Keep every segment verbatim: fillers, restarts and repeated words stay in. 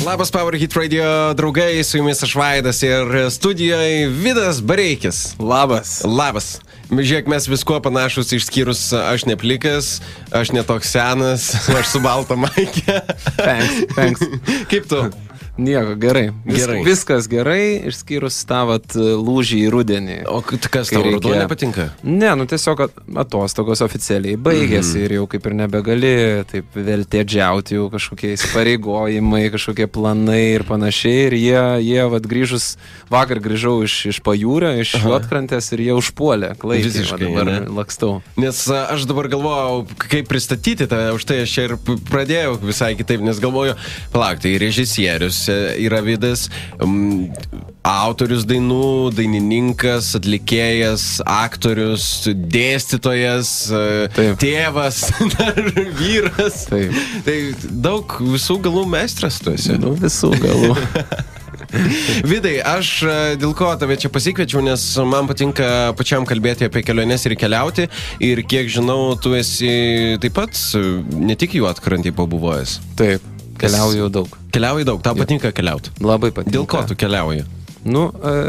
Labas Power Hit Radio draugai, su jumis aš Vaidas ir studijoje Vidas Bareikis. Labas. Labas. Žiūrėk, mes viskuo panašus išskyrus aš neplikas, aš netoks senas, aš su balta maikė. Thanks, thanks. Kaip tu? Nieko, gerai. Vis, gerai. Viskas gerai, išskyrus tavat lūžį į rudenį. O kas tau reikia... ruduo nepatinka? Ne, nu tiesiog atostogos oficialiai baigėsi mm. ir jau kaip ir nebegali taip veltėdžiauti, jau kažkokie įsipareigojimai, kažkokie planai ir panašiai. Ir jie, jie vat grįžus, vakar grįžau iš, iš pajūrio, iš Juodkrantės ir jie užpuolė. Klaikiai, visiškai, va, dabar ne? lakstau. Nes aš dabar galvojau, kaip pristatyti tave, už tai aš čia ir pradėjau visai kitaip, nes galvoju, palauk, tai režisierius yra Vidas, um, autorius dainų, dainininkas, atlikėjas, aktorius, dėstytojas, Taip. tėvas, vyras. Taip. Tai daug visų galų meistras tu esi. Nu, visų galų. Vidai, aš dėl ko tave čia pasikviečiau, nes man patinka pačiam kalbėti apie keliones ir keliauti. Ir kiek žinau, tu esi taip pat ne tik Juodkrantėj pabuvojęs. Taip. Keliauju daug. Keliauju daug. Tau patinka keliauti? Labai patinka. Dėl ko tu keliauji? Nu,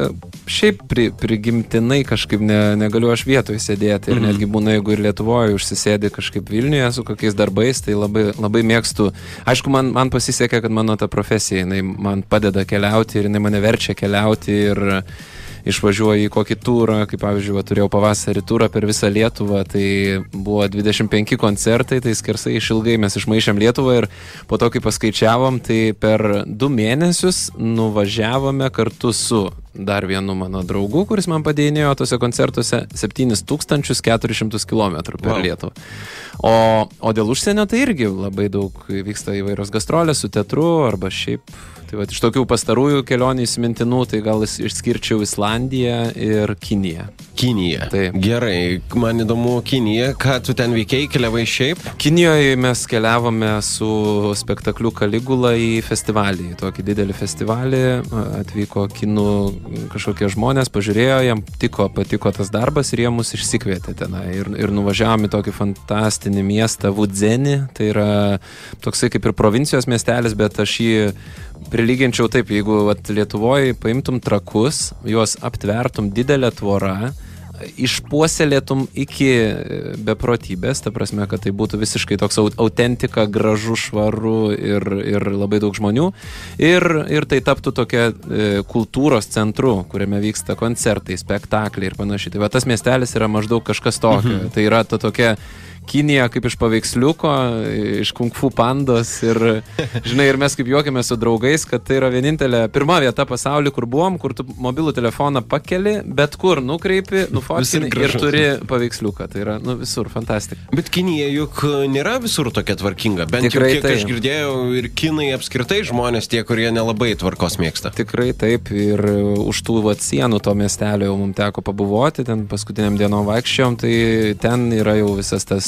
šiaip pri, prigimtinai kažkaip ne, negaliu aš vietoje sėdėti. Ir mm-hmm. netgi būna, jeigu ir Lietuvoje užsisėdi kažkaip Vilniuje su kokiais darbais, tai labai, labai mėgstu. Aišku, man, man pasisekė, kad mano ta profesija, jinai man padeda keliauti ir jinai mane verčia keliauti ir išvažiuoju į kokį turą, kaip pavyzdžiui, va, turėjau pavasarį turą per visą Lietuvą, tai buvo dvidešimt penki koncertai, tai skersai išilgai mes išmaišėm Lietuvą ir po to, kai paskaičiavom, tai per du mėnesius nuvažiavome kartu su dar vienu mano draugu, kuris man padėjinėjo tose koncertuose septynis tūkstančius keturis šimtus kilometrų per wow. Lietuvą. O, o dėl užsienio tai irgi labai daug vyksta įvairios gastrolės su teatru arba šiaip. Tai va, iš tokių pastarųjų kelionių įsimintinų, tai gal išskirčiau Islandiją ir Kiniją. Kinija. Taip. Gerai, man įdomu Kinija, ką tu ten veikiai, keliavai šiaip? Kinijoje mes keliavome su spektakliu Kaligula į festivalį, į tokį didelį festivalį, atvyko kinų kažkokie žmonės, pažiūrėjo, jam tiko, patiko tas darbas ir jie mus išsikvietė tenai ir, ir nuvažiavome į tokį fantastinį miestą Vudzenį, tai yra toksai kaip ir provincijos miestelis, bet aš jį prilyginčiau taip, jeigu vat, Lietuvoje paimtum trakus, juos aptvertum didelę tvorą, išpuoselėtum iki beprotybės, ta prasme, kad tai būtų visiškai toks autentika, gražu, švaru ir, ir labai daug žmonių. Ir, ir tai taptų tokia e, kultūros centru, kuriame vyksta koncertai, spektakliai ir panašiai. Tai va, tas miestelis yra maždaug kažkas tokio. Mhm. Tai yra ta tokia Kinija kaip iš paveiksliuko, iš Kung Fu pandos ir, žinai, ir mes kaip juokiamės su draugais, kad tai yra vienintelė pirma vieta pasaulyje, kur buvom, kur tu mobilų telefoną pakeli, bet kur nukreipi, nufotkini ir turi paveiksliuką. Tai yra, nu, visur, fantastika. Bet Kinija juk nėra visur tokia tvarkinga. Bent Tikrai jau kiek taip. Aš girdėjau ir kinai apskritai žmonės tie, kurie nelabai tvarkos mėgsta. Tikrai taip. Ir už tų vat, sienų to miestelio jau mums teko pabuvoti, ten paskutiniam dienom vaikščiom, tai ten yra jau visas tas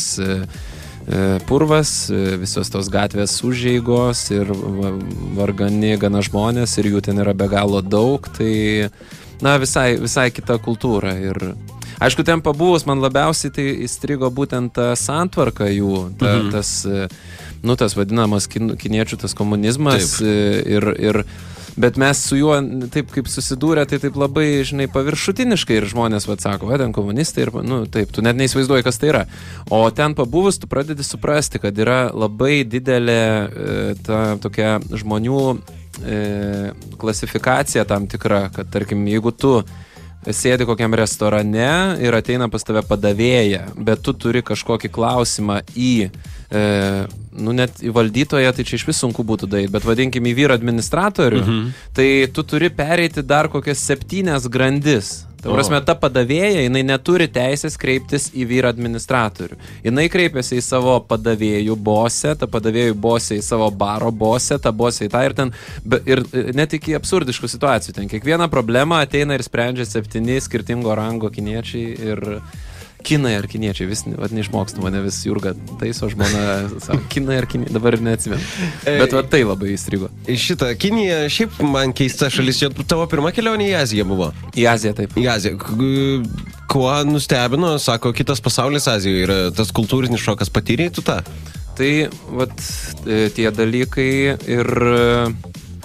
purvas, visos tos gatvės užeigos ir vargani gana žmonės ir jų ten yra be galo daug, tai na visai, visai kita kultūra ir aišku, ten pabuvus man labiausiai tai įstrigo būtent ta santvarka jų, ta, mhm. tas, nu, tas vadinamas kin, kiniečių tas komunizmas ir, ir bet mes su juo taip kaip susidūrė, tai taip labai, žinai, paviršutiniškai ir žmonės, vat, sako, va, ten komunistai ir, nu, taip, tu net neįsivaizduoji, kas tai yra. O ten pabuvus, tu pradedi suprasti, kad yra labai didelė e, ta tokia žmonių e, klasifikacija tam tikra, kad, tarkim, jeigu tu sėdi kokiam restorane ir ateina pas tave padavėja, bet tu turi kažkokį klausimą į e, nu net į valdytoją, tai čia iš vis sunku būtų daryti, bet vadinkim į vyrą administratorių, mhm. tai tu turi pereiti dar kokias septynias grandis. Ta prasme, ta padavėja, jinai neturi teisės kreiptis į vyrą administratorių. Jinai kreipiasi į savo padavėjų bosę, ta padavėjų bosė į savo baro bosę, ta bosė į tą ir ten, ir net iki absurdiškų situacijų. Ten kiekvieną problemą ateina ir sprendžia septyni skirtingo rango kiniečiai ir kinai ar kiniečiai, vis vat, neišmokstu, mane vis Jurga taiso žmona, savo, kinai ar kiniečiai, dabar ir neatsimenu. Bet vat, tai labai įstrigo. Šitą Kinija, šiaip man keista šalis, čia tavo pirma kelionė į Aziją buvo? Į Aziją, taip. Į Aziją. Kuo nustebino, sako, kitas pasaulis Azijoje yra tas kultūrinis šokas, patyrei tu tą? Tai, vat, tie dalykai ir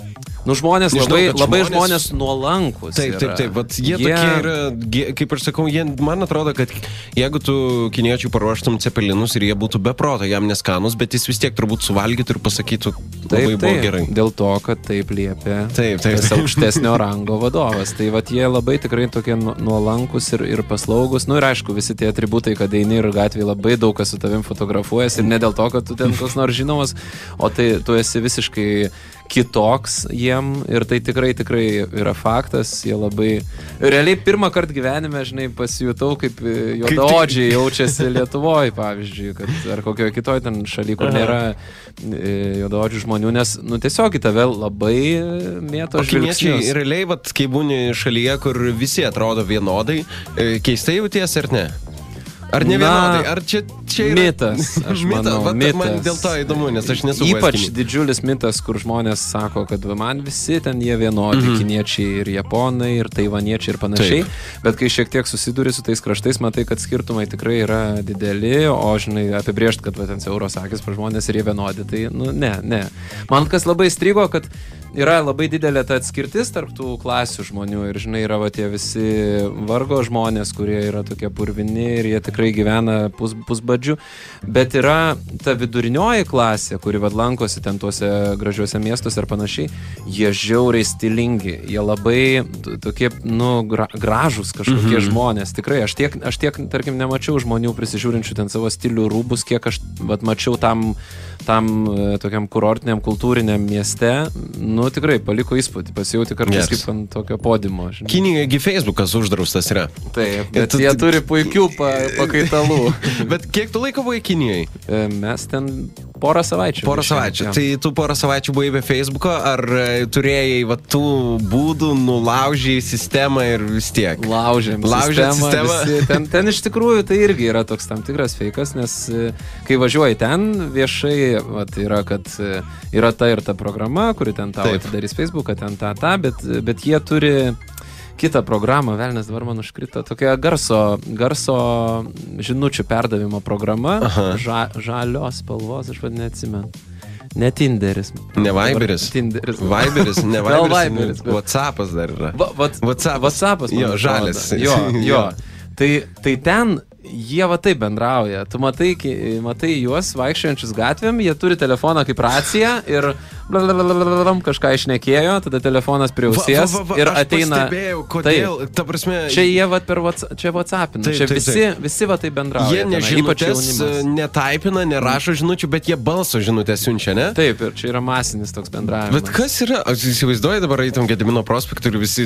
Nu, žmonės Nežinau, labai, kad labai žmonės- žmonės nuolankus. Taip, taip, yra. taip, vat jie tokie yra, gie- kaip aš sakau, jie, man atrodo, kad jeigu tu kiniečiui paruoštum cepelinus ir jie būtų be proto, jam neskanus, bet jis vis tiek turbūt suvalgytų ir pasakytų, labai Taip, buvo taip, gerai. dėl to, kad taip liepia Taip, taip, tas taip. aukštesnio rango vadovas. Tai vat jie labai tikrai tokie nu- nuolankus ir, ir paslaugus. Nu ir aišku, visi tie atributai, kad eini ir gatvėje labai daug kas su tavim fotografuojas ir ne dėl to, kad tu ten koks nors žinomas, o tai tu esi visiškai kitoks jiem ir tai tikrai, tikrai yra faktas. Jie labai... Realiai pirmą kartą gyvenime, žinai, pasijutau, kaip juodaodžiai jaučiasi Lietuvoje, pavyzdžiui, kad ar kokioje kitoje ten šalyje, kur nėra juodaodžių žmonių, nes, nu, tiesiog į tave labai mėto žvilgsnius. Kiniečiai realiai, vat, kai būni šalyje, kur visi atrodo vienodai, e, keistai jauties ar ne? Ar ne Na, vienodai? Ar čia, čia yra... Mitas, aš manau, Vat, mitas. Man dėl to įdomu, nes aš nesu Ypač buvęs Kinijoj. didžiulis mitas, kur žmonės sako, kad va, man visi ten jie vienodi, mm-hmm. kiniečiai ir japonai, ir taivaniečiai ir panašiai. Taip. Bet kai šiek tiek susiduri su tais kraštais, matai, kad skirtumai tikrai yra dideli, o žinai, apibrėžt, kad va, ten siauros akis pro žmonės ir jie vienodi, tai nu ne, ne. Man kas labai strigo, kad yra labai didelė ta atskirtis tarp tų klasių žmonių ir, žinai, yra va, tie visi vargo žmonės, kurie yra tokie purvini ir jie tikrai gyvena pus, pusbadžių, bet yra ta vidurinioji klasė, kuri vad lankosi ten tuose gražiuose miestuose ir panašiai, jie žiauriai stilingi, jie labai tokie, nu, gra, gražus kažkokie mm-hmm. žmonės, tikrai, aš tiek, aš tiek, tarkim, nemačiau žmonių prisižiūrinčių ten savo stilių rūbus, kiek aš vad mačiau tam, tam tokiam kurortiniam, kultūriniam mieste, nu, tikrai paliko įspūdį, pasijauti kartais yes. kaip ant tokio podimo. Žinai. Kinijoje Facebookas uždraustas yra. Taip, bet tu, jie tu... turi puikių pa, pakaitalų. Bet kiek tu laiko buvai Kinijoje? Mes ten porą savaičių. Porą savaičių. Ja. Tai tu porą savaičių buvai be Facebooko, ar turėjai va, tų būdų, nulaužiai sistemą ir vis tiek? Laužėm Laužėm sistemą. sistemą. Visi, ten, ten iš tikrųjų tai irgi yra toks tam tikras feikas, nes kai važiuoji ten viešai, va, tai yra, kad yra ta ir ta programa, kuri ten tau Taip. atidarys Facebooką, ten tą, tą, bet, bet jie turi kitą programą, velnės dabar man užkrito, tokia garso, garso žinučių perdavimo programa, ža, žalios spalvos, aš vad neatsimenu. Ne Tinderis. Ne Viberis. Tinderis. Viberis, ne Viberis. Viberis bet... Whatsappas dar yra. Va, vat, Whatsappas. Whatsappas. Jo, žalis. Jo, jo. Tai, tai ten jie va taip bendrauja. Tu matai, matai juos vaikščiojančius gatvėm, jie turi telefoną kaip raciją ir kažką išnekėjo, tada telefonas prie ausies va, va, va, ir aš ateina... Pastebėjau, kodėl, taip, ta prasme... Čia jie va per WhatsApp, čia WhatsAppina, taip, čia taip, visi, taip. visi va taip bendrauja. Jie ne žinutės, netaipina, nerašo žinučių, bet jie balso žinutės siunčia, ne? Taip, ir čia yra masinis toks bendravimas. Bet kas yra, aš įsivaizduoju dabar eitum Gedimino prospektų ir visi,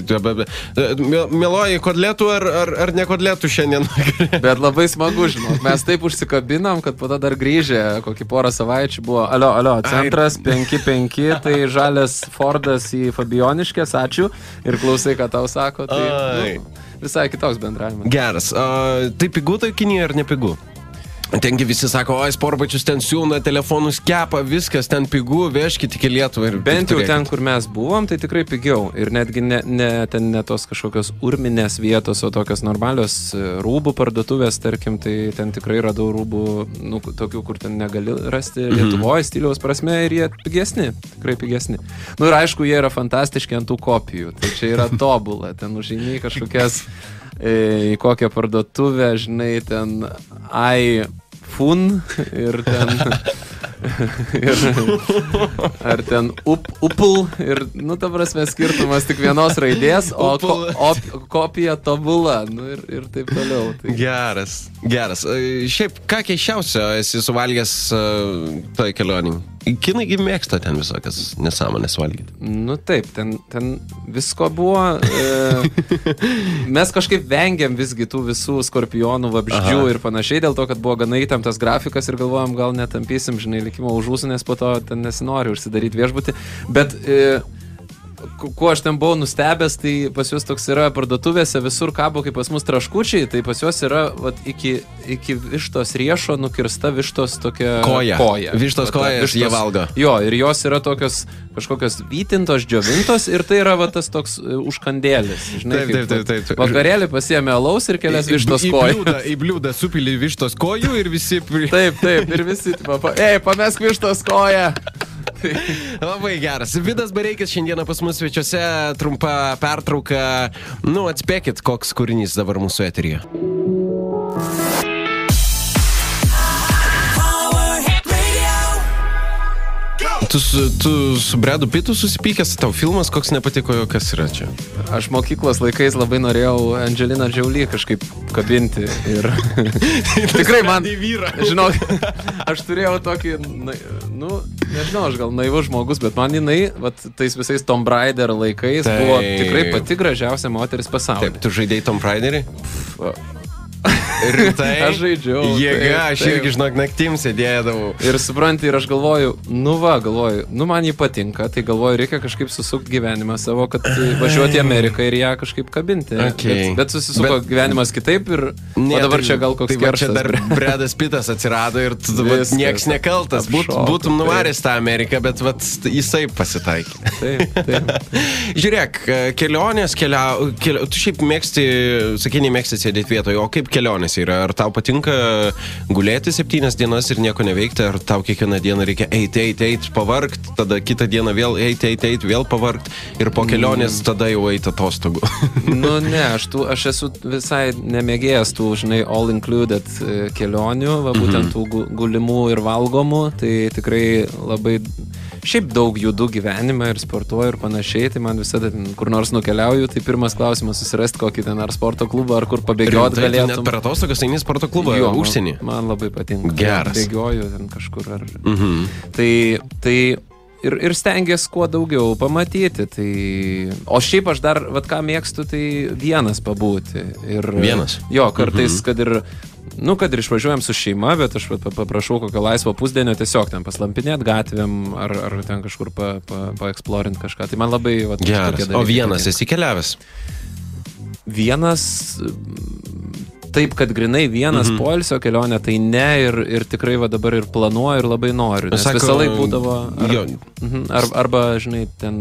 mieloji, kodlėtų ar, ar, ar ne kodlėtų šiandien? Bet labai smagu, žinok, mes taip užsikabinam, kad po to dar grįžę, kokį porą savaičių buvo, alio, alio, centras penki penki, tai žalias Fordas į Fabioniškės, ačiū, ir klausai, ką tau sako, tai nu, visai kitoks bendravimas. Geras, a, tai pigu tai Kinija ar ne pigu? Tengi visi sako, oi, sportbačius ten siūna, telefonus kepa, viskas ten pigu, vežkite iki Lietuvą. Bent jau ten, kur mes buvom, tai tikrai pigiau. Ir netgi ne, ne, ten ne tos kažkokios urminės vietos, o tokios normalios rūbų parduotuvės, tarkim, tai ten tikrai radau rūbų, nu, tokių, kur ten negali rasti Lietuvoje, stiliaus prasme, ir jie pigesni, tikrai pigesni. Nu ir aišku, jie yra fantastiški ant tų kopijų, tai čia yra tobula, ten užeini kažkokias į kokią parduotuvę, žinai, ten iPhone ir ten ir, ar ten up, upul ir, nu, ta prasme, skirtumas tik vienos raidės, o ko, op, kopija tobula, nu, ir, ir taip toliau. Tai. Geras, geras. Šiaip, ką keiščiausio esi suvalgęs uh, toj kelionį? Kinai mėgsta ten visokias nesąmonės valgyti. Nu taip, ten, ten visko buvo. E, mes kažkaip vengiam visgi tų visų skorpionų, vabzdžių Aha. ir panašiai, dėl to, kad buvo gana įtemptas grafikas ir galvojom, gal netampysim, žinai, likimo už ūsų, nes po to ten nesinori užsidaryti viešbutį. Bet... E, kuo aš ten buvau nustebęs, tai pas juos toks yra parduotuvėse, visur kabo kaip pas mus traškučiai, tai pas juos yra vat, iki, iki vištos riešo nukirsta vištos tokia koja. koja. Vištos vat, kojas vištos, jie valgo. Jo, ir jos yra tokios kažkokios vytintos, džiovintos ir tai yra va, tas toks užkandėlis. Žinai, taip, taip, taip, taip, taip. Vakarėlį pasiėmė alaus ir kelias į, vištos į, kojų. Į bliūdą, į bliūdą supili vištos kojų ir visi... Taip, taip, ir visi, tipo, ei, pamesk vištos koją. Labai geras. Vidas Bareikis šiandieną pas mus svečiuose, trumpa pertrauka. Nu, atspėkit, koks kūrinys dabar mūsų eteryje. Tu, tu su Bradu Pittu susipykęs, tau filmas koks nepatiko, kas yra čia? Aš mokyklos laikais labai norėjau Angelina Jolie kažkaip kabinti ir tikrai man, žinok, aš turėjau tokį, nu, nežinau, aš gal naivus žmogus, bet man jinai, vat, tais visais Tomb Raider laikais Taip. Buvo tikrai pati gražiausia moteris pasaulyje. Taip, tu žaidėjai Tomb Raiderį? Rimtai? Aš žaidžiau. Jėga, aš taip. Irgi, žinok, naktim sėdėdavau. Ir supranti, ir aš galvoju, nu va, galvoju, nu man jį patinka, tai galvoju, reikia kažkaip susukti gyvenimą savo, kad važiuoti į Ameriką ir ją kažkaip kabinti. Okay. Bet, bet susisuko bet... gyvenimas kitaip ir... Ne, o dabar tai, čia gal koks tai kerštas. Čia dar Bradas Pittas atsirado ir tu vat, nieks nekaltas. Būt, būtum nuvaręs tą Ameriką, bet vat, jisai pasitaikė. Taip, taip. Žiūrėk, kelionės, keliau... Kelio... Tu šiaip mėgsti, sakiniai mėgsti sėdėti vietoje, o kaip kelionės yra? Ar tau patinka gulėti septynias dienas ir nieko neveikti, ar tau kiekvieną dieną reikia eiti, eiti, eiti, pavargt, tada kitą dieną vėl eiti, eiti, eiti, vėl pavargt ir po kelionės tada jau eiti atostogų? Nu ne, aš, tų, aš esu visai nemėgėjęs tų, žinai, all included kelionių, va, būtent tų gulimų ir valgomų, tai tikrai labai šiaip daug judu gyvenime ir sportuoju ir panašiai, tai man visada kur nors nukeliauju, tai pirmas klausimas susirasti kokį ten ar sporto klubą, ar kur pabėgioti galėtum. Net per atostogas eini sporto klubą jo, užsienį? Man, man labai patinka. Geras. Bėgioju ten kažkur. Ar... Mhm. Tai, tai ir, ir stengiuosi kuo daugiau pamatyti. Tai... O šiaip aš dar, vat ką mėgstu, tai vienas pabūti. Ir, vienas? Jo, kartais, mhm. kad ir... Nu, kad ir išvažiuojam su šeima, bet aš paprašau kokio laisvo pusdienio tiesiog ten paslampinėt gatvėm ar, ar ten kažkur pa, pa, paeksplorint kažką. Tai man labai... Vat, geras. O vienas esi keliavęs? Vienas... Taip, kad grinai vienas mm-hmm. poilsio kelionė, tai ne ir, ir tikrai va dabar ir planuoju ir labai noriu, nes Sako, visą laiką būdavo ar, ar, arba, žinai, ten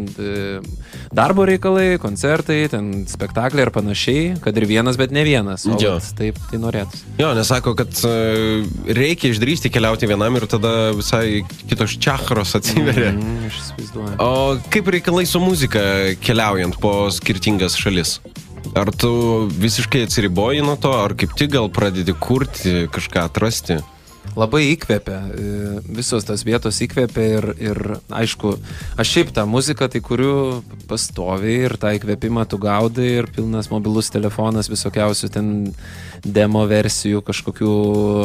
darbo reikalai, koncertai, ten spektakliai ir panašiai, kad ir vienas, bet ne vienas, o vat, taip, tai norėtų. Jo, nes sako, kad reikia išdrįsti keliauti vienam ir tada visai kitos čakros atsiveria. Mm, aš įsivaizduoju. O kaip reikalai su muzika keliaujant po skirtingas šalis? Ar tu visiškai atsiriboji nuo to, ar kaip tik gal pradedi kurti, kažką atrasti? Labai įkvėpia, visos tos vietos įkvėpia ir, ir aišku, aš šiaip tą muziką tai kuriu pastoviai ir tą įkvėpimą tu gaudai ir pilnas mobilus telefonas visokiausių ten demo versijų, kažkokių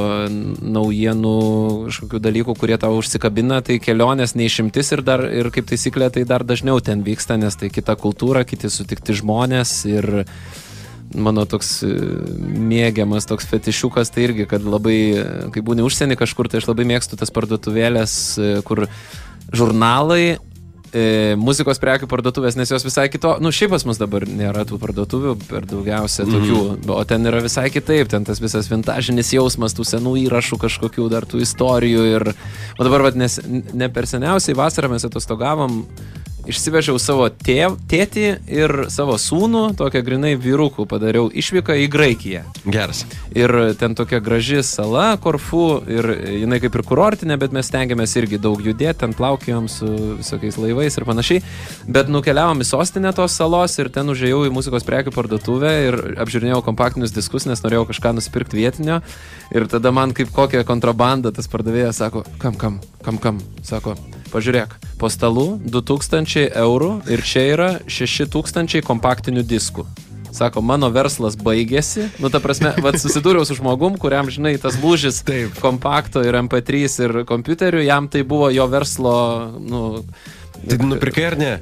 naujienų, kažkokių dalykų, kurie tau užsikabina, tai kelionės neišimtis ir, dar, ir kaip taisyklė tai dar dažniau ten vyksta, nes tai kita kultūra, kiti sutikti žmonės ir mano toks mėgiamas toks fetišiukas, tai irgi, kad labai, kai būni užsienį kažkur, tai aš labai mėgstu tas parduotuvėlės, kur žurnalai, e, muzikos prekių parduotuvės, nes jos visai kito, nu šiaip pas mus dabar nėra tų parduotuvių per daugiausia tokių, mm. o ten yra visai kitaip, ten tas visas vintažinis jausmas, tų senų įrašų kažkokių dar tų istorijų ir, o dabar, vat, nes, ne per seniausiai vasarą mes atostogavom, išsivežiau savo tėv, tėtį ir savo sūnų, tokią grinai vyrukų padariau išvyką į Graikiją. Geras. Ir ten tokia graži sala, Korfu, ir jinai kaip ir kurortinė, bet mes stengiamės irgi daug judėti, ten plaukėjom su visokiais laivais ir panašiai. Bet nukeliavom į sostinę tos salos ir ten užėjau į muzikos prekių parduotuvę ir apžiūrinėjau kompaktinius diskus, nes norėjau kažką nusipirkti vietinio. Ir tada man kaip kokią kontrabandą tas pardavėjas sako, kam, kam, kam, kam, sako, pažiūrėk, po stalu du tūkstančiai eurų ir čia yra šeši tūkstančiai kompaktinių diskų. Sako, mano verslas baigėsi. Nu, ta prasme, vat susidūriau su žmogum, kuriam, žinai, tas lūžis Taip. kompakto ir em pe trys ir kompiuterių, jam tai buvo jo verslo, nu... Tai nupirkai ar ne?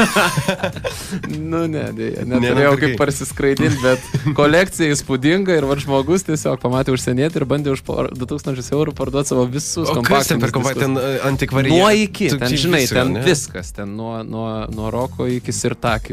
Nu, ne, dėja, neturėjau kaip parsiskraidinti, bet kolekcija įspūdinga ir vad žmogus tiesiog pamatė užsienietį ir bandė už du tūkstančius eurų parduoti savo visus kompaktinius diskus. O kas ten per kompaktinius? Ten antikvarija? Nuo iki, ten, žinai, viso, ten ne? Viskas, ten nuo, nuo, nuo roko iki sirtakių.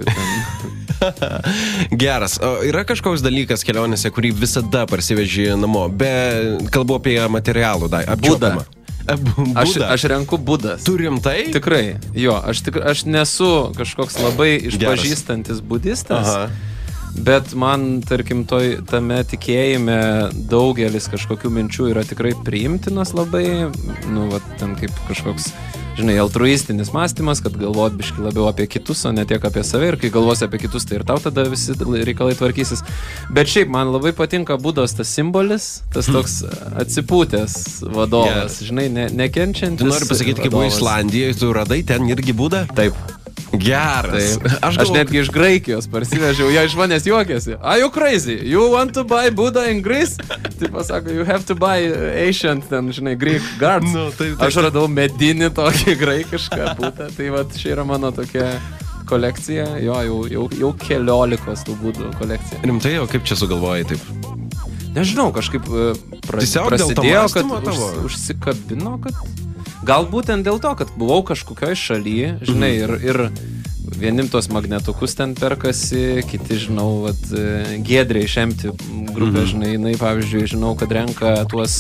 Geras. O yra kažkoks dalykas kelionėse, kurį visada parsiveži namo, be kalbu apie materialų, dai, apčiuopimą. Aš, aš renku budas. Tu rimtai? Tikrai, jo, aš, tikrai, aš nesu kažkoks labai išpažįstantis budistas, Aha. Bet man, tarkim, toj, tame tikėjime daugelis kažkokių minčių yra tikrai priimtinas labai, nu, va, ten kaip kažkoks, žinai, altruistinis mąstymas, kad galvot biški labiau apie kitus, o ne tiek apie save, ir kai galvosi apie kitus, tai ir tau tada visi reikalai tvarkysis. Bet šiaip, man labai patinka Budos tas simbolis, tas toks atsipūtęs vadovas, yeah. Žinai, ne, nekenčiantis. Tu nori pasakyti, kai buvo Islandijoje, tu radai ten irgi Budą? Taip. Geras. Taip. Aš, aš netgi iš Graikijos parsivežiau, jie iš manęs juokėsi. Are you crazy? You want to buy Buddha in Greece? Tai pasako, you have to buy ancient, ten, žinai, Greek gods. No, taip, taip. Aš radau medinį tokį graikišką Buddha. Tai va, čia yra mano tokia kolekcija. Jo, jau, jau, jau keliolikos tų Budų kolekcija. Rimtai, o kaip čia sugalvojai taip? Nežinau, kažkaip pra, prasidėjo, kad už, užsikabino, kad... Gal būtent dėl to, kad buvau kažkokioj šalyje, žinai, ir, ir vienim tos magnetukus ten perkasi, kiti, žinau, vat, Giedrė iš Empty grupė, mm-hmm. žinai, jinai, pavyzdžiui, žinau, kad renka tuos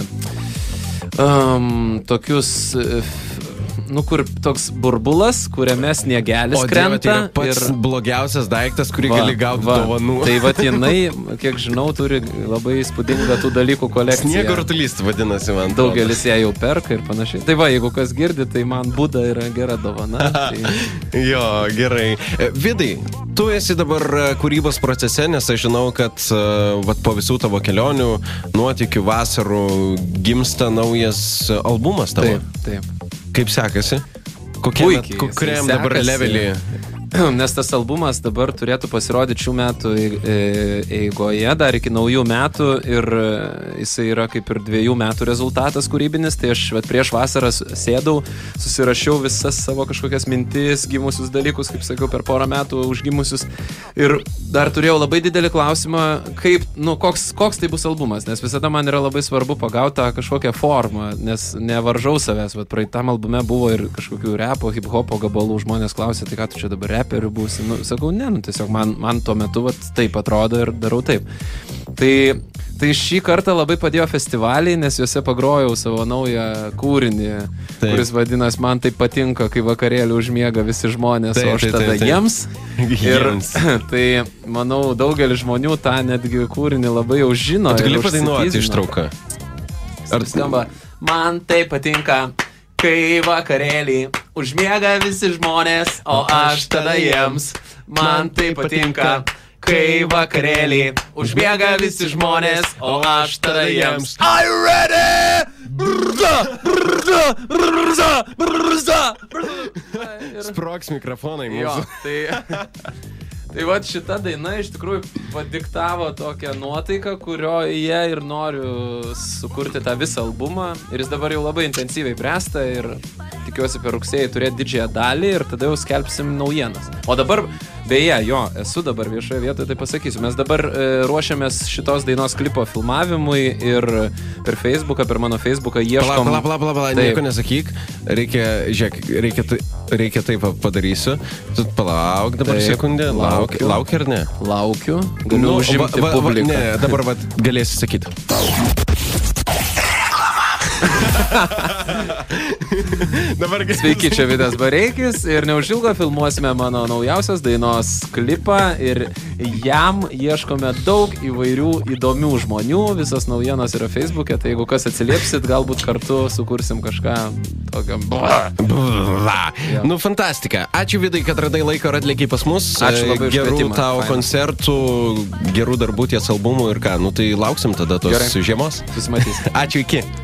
um, tokius... Nu, kur toks burbulas, kuriame sniegelis o, krenta. O, tai yra pats ir... blogiausias daiktas, kurį va, gali gauti va. Dovanų. Tai va, jinai, kiek žinau, turi labai įspūdingą tų dalykų kolekciją. Sniego rutulys vadinasi, man. Daugelis ją jau perka ir panašiai. Tai va, jeigu kas girdi, tai man Buda yra gera dovana. Tai... jo, gerai. Vidai, tu esi dabar kūrybos procese, nes aš žinau, kad va, po visų tavo kelionių, nuotykių, vasarų gimsta naujas albumas tavo. Taip, taip. Kaip sekasi? Kokie, kokiam dabar levelį? Nes tas albumas dabar turėtų pasirodyti šių metų eigoje, dar iki naujų metų, ir jisai yra kaip ir dviejų metų rezultatas kūrybinis, tai aš vat, prieš vasarą sėdau, susirašiau visas savo kažkokias mintis, gimusius dalykus, kaip sakiau, per porą metų užgimusius, ir dar turėjau labai didelį klausimą, kaip, nu, koks, koks tai bus albumas, nes visada man yra labai svarbu pagauti tą kažkokią formą, nes nevaržau savęs, vat, praeitam albume buvo ir kažkokių repo, hip-hopo gabalų, žmonės klausė, tai ką tu čia dabar reperių būsi, nu, sakau, ne, nu, tiesiog man, man tuo metu vat, taip atrodo ir darau taip. Tai, tai šį kartą labai padėjo festivaliai, nes juose pagrojau savo naują kūrinį, taip. Kuris vadinas Man taip patinka, kai vakarėlį užmiega visi žmonės, taip, o aš tada taip, taip, taip. Jiems. Ir tai, manau, daugelis žmonių tą netgi kūrinį labai jau žino. Tu gali padainuoti ištrauką? Ar skamba, man taip patinka, kai vakarėlį užmiega visi žmonės, o aš tada jiems. Man tai patinka, kai vakarėlį užmiega visi žmonės, o aš tada jiems. Are you ready? Brza, brza, brza, brza, brza. Sprogs mikrofonai mūsų. Jo, tai... Tai va šita daina iš tikrųjų padiktavo tokią nuotaiką, kurioje ir noriu sukurti tą visą albumą. Ir jis dabar jau labai intensyviai bręsta ir tikiuosi per rugsėjį turėti didžiąją dalį ir tada jau skelbsim naujienas. O dabar, beje, jo, esu dabar viešoje vietoje, tai pasakysiu. Mes dabar e, ruošiamės šitos dainos klipo filmavimui ir per Facebooką, per mano Facebooką ieškom... Pala, pala, pala, pala, nieko nesakyk. Reikia, žiūrėk, reikia, reikia taip padarysiu. Tu palauk dabar taip, sekundę, lauk, lauk ir ne? Laukiu, galiu nu, užimti va, va, publiką. Ne, dabar va, galėsi sakyti. Dabar sveiki, čia Vidas Bareikis ir neužilgo filmuosime mano naujausios dainos klipą ir jam ieškome daug įvairių įdomių žmonių, visos naujienos yra Facebook'e, tai jeigu kas atsiliepsit, galbūt kartu sukursim kažką tokio. Ja. Nu, fantastika. Ačiū Vidai, kad radai laiko ir atlėkiai pas mus. Ačiū labai už gerų kvietimą. Tau Faina. Koncertų, gerų darbų ties albumų ir ką, nu tai lauksim tada tos Gerai. Žiemos. Susimatysim. Ačiū, iki.